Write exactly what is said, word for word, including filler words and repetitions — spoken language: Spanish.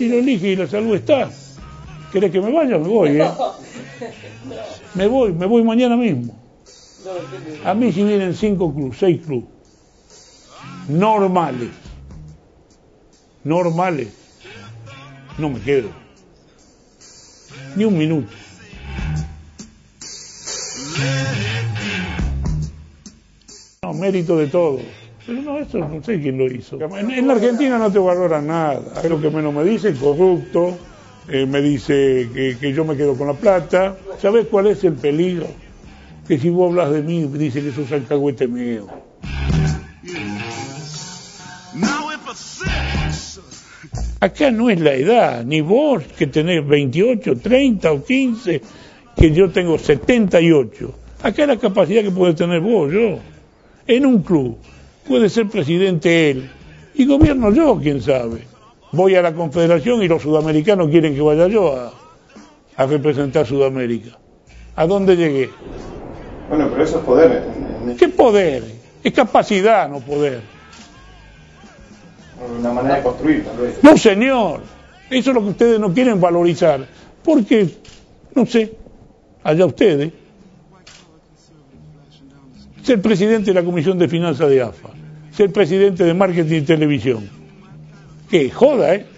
si lo elige y la salud está. ¿Querés que me vaya? Me voy, ¿eh? Me voy, me voy mañana mismo. A mí si vienen cinco clubes, seis clubes, normales, normales, no me quedo. Ni un minuto. No, mérito de todo. Pero no, eso no sé quién lo hizo. En, en la Argentina no te valoran nada. Es lo que menos me dice, corrupto. Eh, me dice que, que yo me quedo con la plata. ¿Sabés cuál es el peligro? Que si vos hablas de mí, dice que sos alcahuete mío. Acá no es la edad, ni vos que tenés veintiocho, treinta o quince, que yo tengo setenta y ocho. Acá es la capacidad que puede tener vos, yo. En un club puede ser presidente él y gobierno yo, quién sabe. Voy a la Confederación y los sudamericanos quieren que vaya yo a, a representar Sudamérica. ¿A dónde llegué? Bueno, pero eso es poder. ¿Qué poder? Es capacidad, no poder. Una manera de construir, tal vez. No, señor. Eso es lo que ustedes no quieren valorizar. Porque, no sé, allá ustedes. Ser presidente de la Comisión de Finanzas de A F A. Ser presidente de Marketing y Televisión. ¿Qué? Joda, ¿eh?